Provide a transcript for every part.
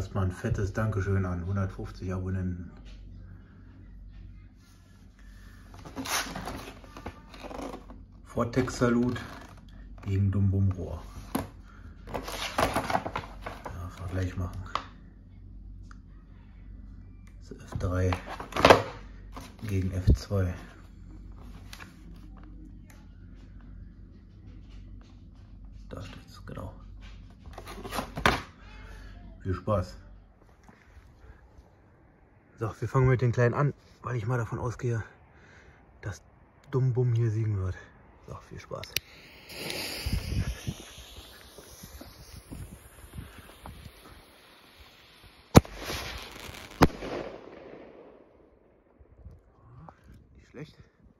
erstmal ein fettes Dankeschön an 150 Abonnenten. Vortex-Salut gegen Dumm-Bumm-Rohr. Ja, Vergleich machen. Das F3 gegen F2. Da steht's, genau. Viel Spaß. So, wir fangen mit den Kleinen an, weil ich mal davon ausgehe, dass Dumm-Bumm hier siegen wird. So, viel Spaß. Nicht schlecht.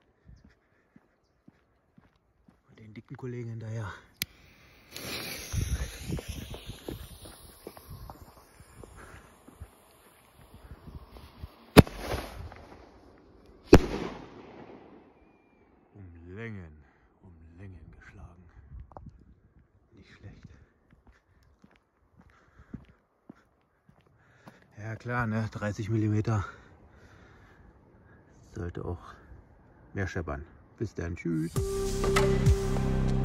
Und den dicken Kollegen hinterher. Um Längen geschlagen. Nicht schlecht. Ja klar, ne? 30 mm. Sollte auch mehr scheppern. Bis dann, tschüss.